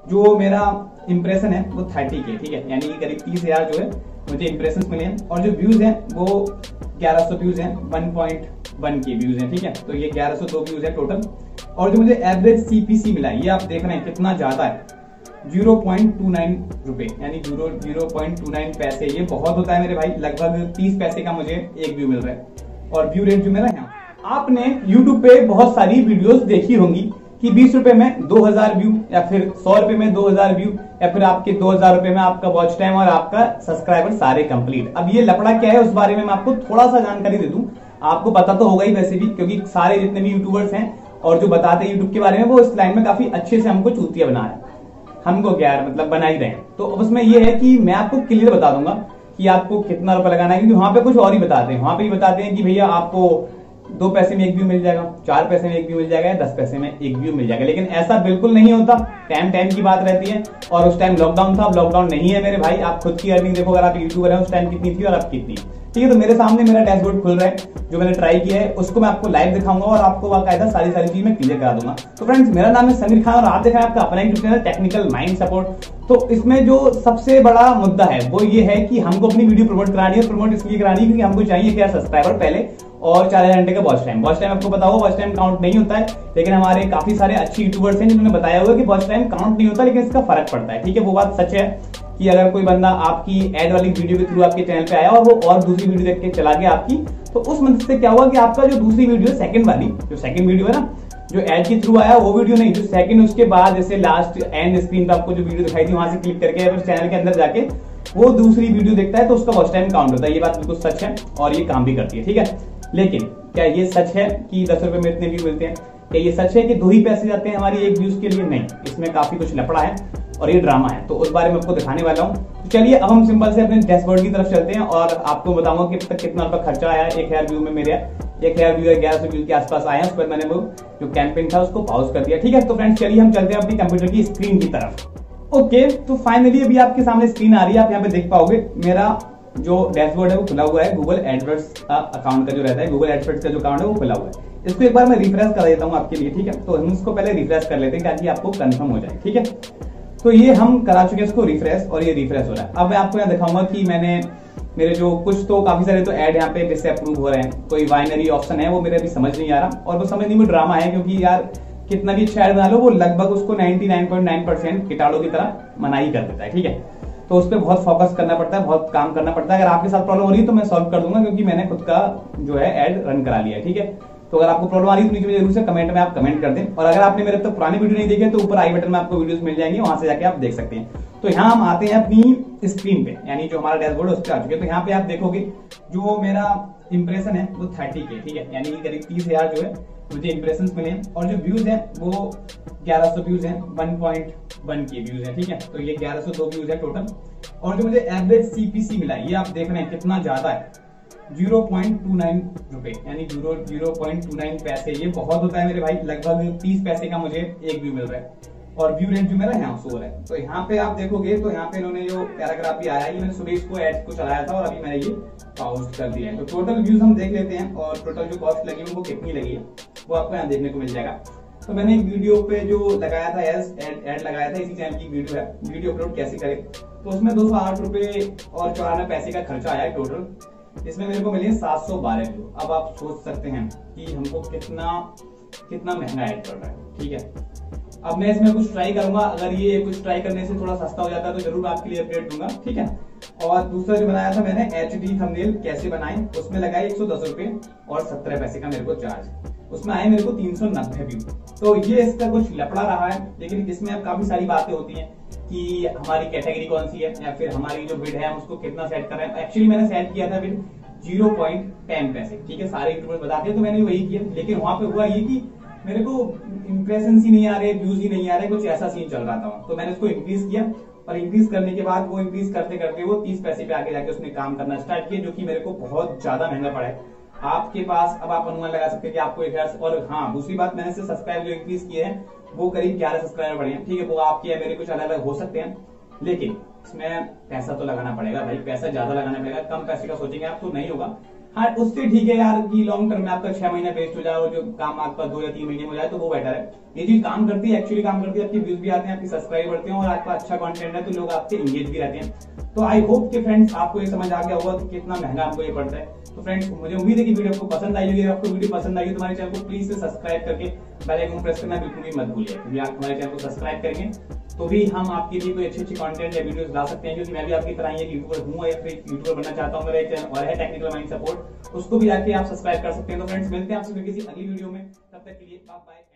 जो मेरा इंप्रेशन है वो 30K, ठीक है, यानी कि करीब 30,000 जो है मुझे इंप्रेशन मिले हैं। और जो व्यूज हैं वो 1100 व्यूज हैं, 1.1K व्यूज हैं, ठीक है। तो ये 1102 व्यूज है टोटल। और जो मुझे एवरेज CPC मिला है, ये आप देख रहे हैं कितना ज्यादा है, 0.29 रुपए, यानी 0.29 पैसे। ये बहुत होता है मेरे भाई, लगभग 30 पैसे का मुझे एक व्यू मिल रहा है। और व्यू रेट जो मेरा है, आपने YouTube पे बहुत सारी वीडियोस देखी होंगी कि 20 रुपए में 2000 व्यू, या फिर 100 रुपए में 2000 व्यू, या फिर आपके 2000 रुपए में आपका वॉच टाइम और आपका सब्सक्राइबर सारे कंप्लीट। अब ये लफड़ा क्या है उस बारे में मैं आपको थोड़ा सा जानकारी दे दूं। आपको पता तो होगा ही वैसे भी, क्योंकि सारे जितने भी यूट्यूबर्स हैं और जो बताते हैं यूट्यूब के बारे में, वो इस लाइन में काफी अच्छे से हमको चूतिया बना रहे हैं। हमको क्या है, मतलब बना ही रहे हैं। तो उसमें ये है कि मैं आपको क्लियर बता दूंगा कि आपको कितना रुपया लगाना है, क्योंकि वहां पे कुछ और ही बताते हैं। वहां पे ये बताते हैं कि भैया आपको 2 पैसे में एक व्यू मिल जाएगा, 4 पैसे में एक व्यू मिल जाएगा, 10 पैसे में एक व्यू मिल जाएगा। लेकिन ऐसा बिल्कुल नहीं होता। टाइम की बात रहती है। और उस टाइम लॉकडाउन था, अब लॉकडाउन नहीं है मेरे भाई। आप खुद की अर्निंग देखो, अगर आप यूट्यूबर हैं उस टाइम कितनी थी और अब कितनी, ठीक है। तो मेरे सामने मेरा डैशबोर्ड खुल रहा है, जो मैंने ट्राई किया है उसको मैं आपको लाइव दिखाऊंगा और आपको बाकायदा सारी चीज मैं क्लियर करा दूंगा। तो फ्रेंड्स, मेरा नाम है समीर खान और आप देख रहे हैं आपका अपना YouTube channel technical mind support. तो इसमें जो सबसे बड़ा मुद्दा है वो ये है कि हमको अपनी वीडियो प्रमोट करानी है। प्रमोट इसलिए करानी है क्योंकि हमको चाहिए क्या, सब्सक्राइबर पहले और 4000 घंटे का वॉच टाइम। वॉच टाइम आपको पता हो, वॉच टाइम काउंट नहीं होता है, लेकिन हमारे काफी सारे अच्छे यूट्यूबर्स हैं जिन्होंने बताया हुआ कि वॉच टाइम काउंट नहीं होता, लेकिन इसका फर्क पड़ता है, ठीक है। वो बात सच है कि अगर कोई बंदा आपकी एड वाली वीडियो के थ्रू आपके चैनल पे आया और वो और दूसरी वीडियो देख के चला गया आपकी, तो उस मदद से क्या हुआ कि आपका जो दूसरी वीडियो सेकंड वाली, जो सेकंड वीडियो है ना, जो एड के थ्रू आया वो वीडियो नहीं, जो सेकंड उसके बाद जैसे लास्ट एंड स्क्रीन पे आपको जो वीडियो दिखाई थी वहां से क्लिक करके अगर चैनल के अंदर जाके वो दूसरी वीडियो देखता है तो उसका वॉच टाइम काउंट होता है। ये बात बिल्कुल सच है और ये काम भी करती है, ठीक है। लेकिन क्या ये सच है कि 10 रुपए में इतने व्यू मिलते हैं? क्या ये सच है कि 2 ही पैसे जाते हैं हमारी एक व्यूज के लिए? नहीं, इसमें काफी कुछ लफड़ा है और ये ड्रामा है, तो उस बारे में आपको दिखाने वाला हूँ। तो चलिए अब हम सिंपल से अपने डैशबोर्ड की तरफ चलते हैं और आपको बताऊंगा कि अब तक कितना रुपया खर्चा आया। 1000 व्यू में मेरे 1000 व्यू 1100 व्यू के आसपास आए हैं। उस पर मैंने वो जो कैंपेन था उसको पॉज कर दिया, ठीक है। तो फ्रेंड्स चलिए हम चलते हैं अपनी कंप्यूटर की स्क्रीन की तरफ। ओके, तो फाइनली अभी आपके सामने स्क्रीन आ रही है। आप यहाँ पे देख पाओगे मेरा जो डैशबोर्ड है वो खुला हुआ है। गूगल एडवर्ड्स अकाउंट का जो रहता है, गूगल एडवर्ड्स का जो अकाउंट है वो खुला हुआ है। इसको एक बार मैं रिफ्रेश कर देता हूँ आपके लिए, ठीक है। तो हम इसको पहले रिफ्रेश कर लेते हैं ताकि आपको कंफर्म हो जाए, ठीक है। तो ये हम करा चुके हैं इसको रिफ्रेश और ये रिफ्रेश हो रहा है। अब मैं आपको यहाँ दिखाऊंगा कि मैंने मेरे जो कुछ तो काफी सारे तो ऐड यहाँ पे जिससे अप्रूव हो रहे हैं। कोई बाइनरी ऑप्शन है वो मेरे अभी समझ नहीं आ रहा, और वो समझ नहीं में ड्रामा है, क्योंकि यार कितना भी अच्छा ऐड बना लो वो लगभग उसको 99.9% कीटाणु की तरह मना ही कर देता है, ठीक है। तो उस पर बहुत फोकस करना पड़ता है, बहुत काम करना पड़ता है। अगर आपके साथ प्रॉब्लम हो रही है तो मैं सॉल्व कर दूंगा, क्योंकि मैंने खुद का जो है ऐड रन करा लिया है, ठीक है। तो अगर आपको प्रॉब्लम आ रही है तो नीचे जरूर से कमेंट में आप कमेंट कर दें। और अगर आपने मेरे अब तक पुरानी वीडियो नहीं देखे तो ऊपर आई बटन में आपको वीडियोस मिल जाएंगे, वहां से जाके आप देख सकते हैं। तो यहाँ हम आते हैं अपनी स्क्रीन पे, यानी जो हमारा डैशबोर्ड है उस पर आ चुके हैं। तो यहाँ पे आप देखोगे जो मेरा इंप्रेशन है वो 30K, ठीक है, यानी कि करीब 30,000 जो है मुझे इंप्रेशन मिले हैं। और जो व्यूज हैं वो 1100 व्यूज हैं, 1.1K व्यूज हैं, ठीक है। तो ये 1102 व्यूज है टोटल। और जो मुझे एवरेज CPC मिला है, ये आप देख रहे हैं कितना ज्यादा है, 0.29 रुपए, यानी 0.29 पैसे। ये बहुत होता है मेरे भाई, लगभग 30 पैसे का मुझे एक व्यू मिल रहा है। और व्यू रेट जो मेरा यहाँ शो हो रहा है। तो यहाँ पे आप देखोगे तो यहाँ पे इन्होंने जो पैराग्राफ भी आया है, मैंने सुबह इसको ऐड को चलाया था और अभी मैंने ये पॉज कर दिया है। तो टोटल व्यूज हम देख लेते हैं और टोटल जो कॉस्ट लगी है वो कितनी लगी है वो आपको यहाँ देखने को मिल जाएगा। तो मैंने एक वीडियो पे जो लगाया था ऐड लगाया था, इसी चैनल की वीडियो है, वीडियो अपलोड कैसे करें। तो उसमें 208 रुपए और 94 पैसे का खर्चा आया है टोटल। इसमें मेरे को मिले 712 व्यू। अब आप सोच सकते हैं कि हमको कितना महंगा ऐड पड़ रहा है, ठीक है। अब मैं इसमें कुछ ट्राई करूंगा, अगर ये कुछ ट्राई करने से थोड़ा सस्ता हो जाता है तो जरूर आपके लिए अपडेट दूंगा, ठीक है। और दूसरा जो बनाया था मैंने HD थंबनेल कैसे बनाए, उसमें लगाए 110 रुपए और 17 पैसे का मेरे को चार्ज। उसमें आए मेरे को 390 व्यू। तो ये इसका कुछ लफड़ा रहा है, लेकिन इसमें अब काफी सारी बातें होती हैं कि हमारी कैटेगरी कौन सी है या फिर हमारी जो बिड है हम उसको कितना सेट कर रहे हैं। एक्चुअली मैंने सेट किया था बिड 0.10 पैसे, ठीक है। सारे यूट्यूबर बताते हैं तो मैंने वही किया, लेकिन वहां पे हुआ ये कि मेरे को इंप्रेशन ही नहीं आ रहे, व्यूज ही नहीं आ रहे, कुछ ऐसा सीन चल रहा था। तो मैंने उसको इंक्रीज किया और इंक्रीज करने के बाद वो इंक्रीज करते करते वो 30 पैसे पे आगे जाके उसने काम करना स्टार्ट किया, जो कि मेरे को बहुत ज्यादा महंगा पड़ा है। आपके पास अब आप अनुमान लगा सकते हैं कि आपको 1000। और हाँ, दूसरी बात, मैंने से सब्सक्राइबर जो इंक्रीज किए हैं वो करीब 11 सब्सक्राइबर बढ़े हैं, ठीक है। वो आपके या मेरे कुछ अलग अलग हो सकते हैं, लेकिन इसमें पैसा तो लगाना पड़ेगा भाई, पैसा ज्यादा लगाना पड़ेगा। कम पैसे का सोचेंगे आप तो नहीं होगा। हाँ उससे ठीक है यार कि लॉन्ग टर्म में आपका 6 महीना वेस्ट हो जाए और जो काम आपका 2 या 3 महीने में हो जाए तो वो बेटर है। ये चीज काम करती है, एक्चुअली काम करती है, आपके व्यूज भी आते हैं, आपके सब्सक्राइब बढ़ते हैं और आपका अच्छा कंटेंट है तो लोग आपसे एंगेज भी रहते हैं। तो आई होप कि फ्रेंड्स आपको ये समझ आ गया होगा कि कितना महंगा आपको ये पड़ता है। तो फ्रेंड्स मुझे उम्मीद है कि वीडियो आपको पसंद आई होगी। अगर आपको वीडियो पसंद आई तो हमारे चैनल को प्लीज से सब्सक्राइब करके बेल आइकन प्रेस करना बिल्कुल भी मत भूलिए, क्योंकि आप हमारे चैनल को सब्सक्राइब करेंगे तो भी हम आपके लिए कोई अच्छी कंटेंट या वीडियोस ला सकते हैं। क्योंकि मैं भी आपकी तरह एक यूट्यूबर हूँ या फिर यूट्यूबर बनना चाहता हूँ। मेरा एक चैनल और है टेक्निकल माइंड सपोर्ट, उसको भी जाके आप सब्सक्राइब कर सकते हैं। तो फ्रेंड्स मिलते हैं आपसे किसी अगली वीडियो में, तब तक के लिए बाय बाय।